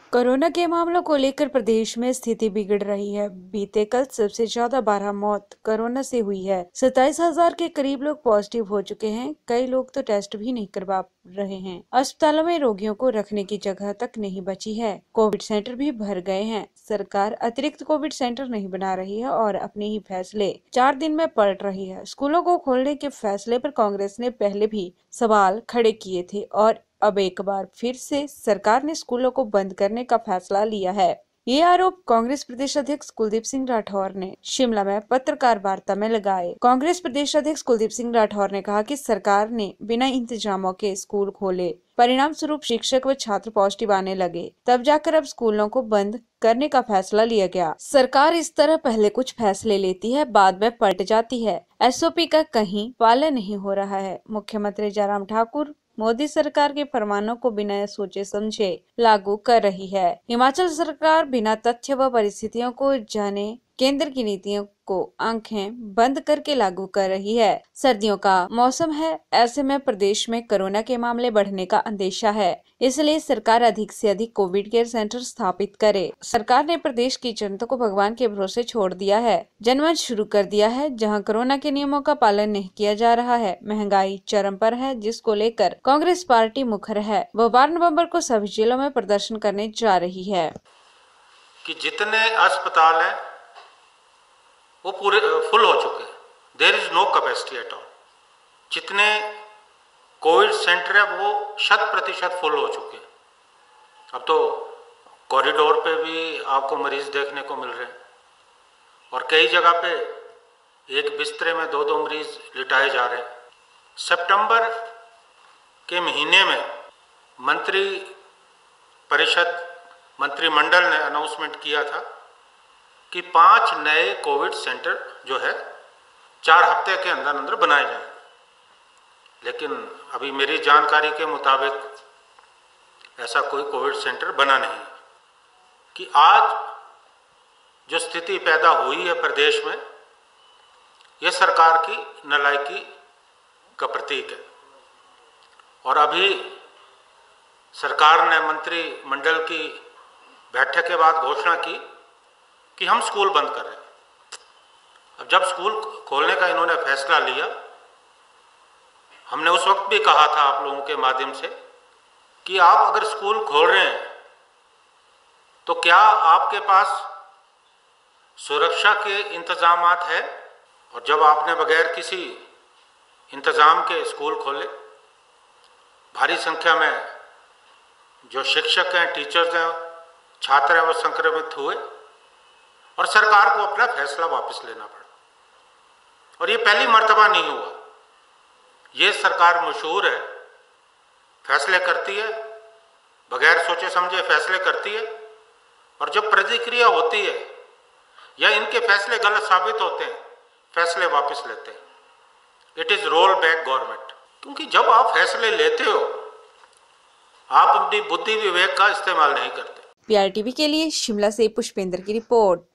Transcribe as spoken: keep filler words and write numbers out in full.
Corona के मामलों को लेकर प्रदेश में स्थिति बिगड़ रही है। बीते कल सबसे ज्यादा बारह मौत कोरोना से हुई है। सत्ताईस हजार के करीब लोग पॉजिटिव हो चुके हैं। कई लोग तो टेस्ट भी नहीं करवा रहे हैं। अस्पतालों में रोगियों को रखने की जगह तक नहीं बची है। कोविड सेंटर भी भर गए हैं। सरकार अतिरिक्त कोविड सेंटर नहीं बना रही है और अपने ही फैसले चार दिन में पलट रही है। स्कूलों को खोलने के फैसले पर कांग्रेस ने पहले भी सवाल खड़े किए थे और अब एक बार फिर से सरकार ने स्कूलों को बंद करने का फैसला लिया है। ये आरोप कांग्रेस प्रदेश अध्यक्ष कुलदीप सिंह राठौर ने शिमला में पत्रकार वार्ता में लगाए। कांग्रेस प्रदेश अध्यक्ष कुलदीप सिंह राठौर ने कहा कि सरकार ने बिना इंतजामों के स्कूल खोले, परिणाम स्वरूप शिक्षक व छात्र पॉजिटिव आने लगे, तब जाकर अब स्कूलों को बंद करने का फैसला लिया गया। सरकार इस तरह पहले कुछ फैसले लेती है, बाद में पलट जाती है। एसओपी का कहीं पालन नहीं हो रहा है। मुख्यमंत्री जयराम ठाकुर मोदी सरकार के फरमानों को बिना सोचे समझे लागू कर रही है। हिमाचल सरकार बिना तथ्य व परिस्थितियों को जाने केंद्र की नीतियों को आंखें बंद करके लागू कर रही है। सर्दियों का मौसम है, ऐसे में प्रदेश में कोरोना के मामले बढ़ने का अंदेशा है। इसलिए सरकार अधिक से अधिक कोविड केयर सेंटर स्थापित करे। सरकार ने प्रदेश की जनता को भगवान के भरोसे छोड़ दिया है। जनमंच शुरू कर दिया है, जहां कोरोना के नियमों का पालन नहीं किया जा रहा है। महंगाई चरम पर है, जिसको लेकर कांग्रेस पार्टी मुखर है। वह बारह नवम्बर को सभी जिलों में प्रदर्शन करने जा रही है। कि जितने अस्पताल हैं वो पूरे फुल हो चुके हैं। There is no capacity at all. जितने कोविड सेंटर है वो शत प्रतिशत फुल हो चुके हैं। अब तो कॉरिडोर पे भी आपको मरीज देखने को मिल रहे हैं और कई जगह पे एक बिस्तरे में दो दो मरीज लिटाए जा रहे हैं। सितंबर के महीने में मंत्री परिषद मंत्रिमंडल ने अनाउंसमेंट किया था कि पांच नए कोविड सेंटर जो है चार हफ्ते के अंदर अंदर बनाए जाएंगे, लेकिन अभी मेरी जानकारी के मुताबिक ऐसा कोई कोविड सेंटर बना नहीं। कि आज जो स्थिति पैदा हुई है प्रदेश में, यह सरकार की नालायकी का प्रतीक है। और अभी सरकार ने मंत्रिमंडल की बैठक के बाद घोषणा की कि हम स्कूल बंद कर रहे हैं। अब जब स्कूल खोलने का इन्होंने फैसला लिया, हमने उस वक्त भी कहा था आप लोगों के माध्यम से कि आप अगर स्कूल खोल रहे हैं तो क्या आपके पास सुरक्षा के इंतजामात है। और जब आपने बगैर किसी इंतजाम के स्कूल खोले, भारी संख्या में जो शिक्षक हैं, टीचर्स हैं, छात्र हैं, वो संक्रमित हुए और सरकार को अपना फैसला वापस लेना पड़ा। और ये पहली मर्तबा नहीं हुआ। ये सरकार मशहूर है, फैसले करती है, बगैर सोचे समझे फैसले करती है, और जब प्रतिक्रिया होती है या इनके फैसले गलत साबित होते हैं, फैसले वापस लेते हैं। It is roll back government. क्योंकि जब आप फैसले लेते हो, आप अपनी बुद्धि विवेक का इस्तेमाल नहीं करते। पीआरटीवी के लिए शिमला से पुष्पेंद्र की रिपोर्ट।